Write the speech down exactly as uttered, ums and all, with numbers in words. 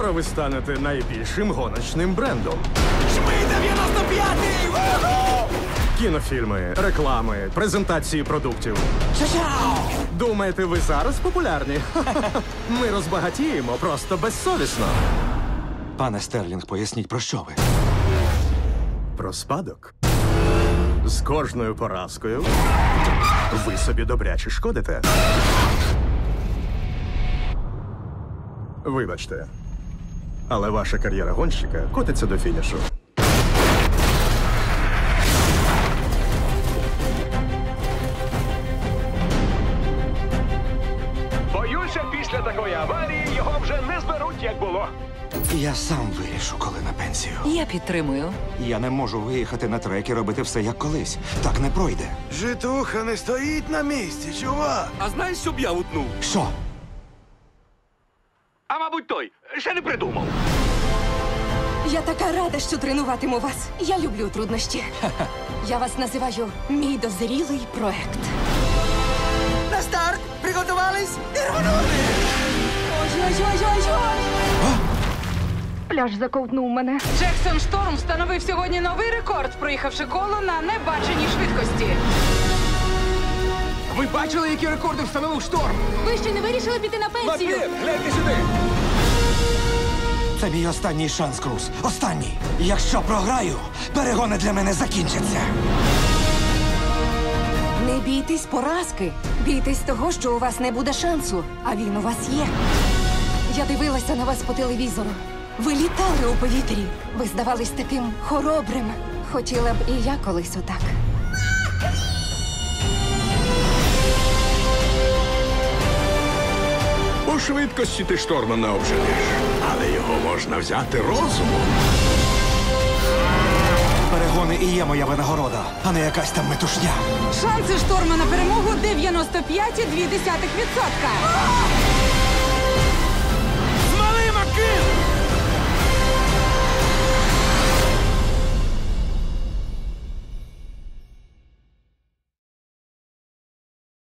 Скоро ви станете найбільшим гоночним брендом. Жми дев'яносто п'ятий! Кінофільми, реклами, презентації продуктів. Ча-чау! Думаєте, ви зараз популярні? Ми розбагатіємо просто безсовісно. Пане Стерлінг, поясніть, про що ви? Про спадок. З кожною поразкою ви собі добряче шкодите. Вибачте, але ваша кар'єра гонщика котиться до фінішу. Боюся, після такої аварії його вже не зберуть, як було. Я сам вирішу, коли на пенсію. Я підтримую. Я не можу виїхати на трек і робити все як колись. Так не пройде. Житуха не стоїть на місці, чувак! А знаєш, що б я утнув? Що? А мабуть, той ще не придумав. Я така рада, що тренуватиму вас. Я люблю труднощі. Я вас називаю мій дозрілий проект. На старт! Приготувались і рванули! Ой-ой-ой-ой-ой! Пляж заковтнув мене. Джексон Шторм встановив сьогодні новий рекорд, проїхавши коло на небаченій швидкості. Ви бачили, які рекорди встановив Шторм? Ви ще не вирішили піти на пенсію? Гляньте сюди! Це мій останній шанс, Круз. Останній. Якщо програю, перегони для мене закінчаться. Не бійтесь поразки. Бійтесь того, що у вас не буде шансу, а він у вас є. Я дивилася на вас по телевізору. Ви літали у повітрі. Ви здавались таким хоробрим. Хотіла б і я колись отак. У швидкості ти Шторма не обженеш, але його можна взяти розумом. Перегони і є моя винагорода, а не якась там метушня. Шанси Шторма на перемогу дев'яносто п'ять цілих дві десятих відсотка.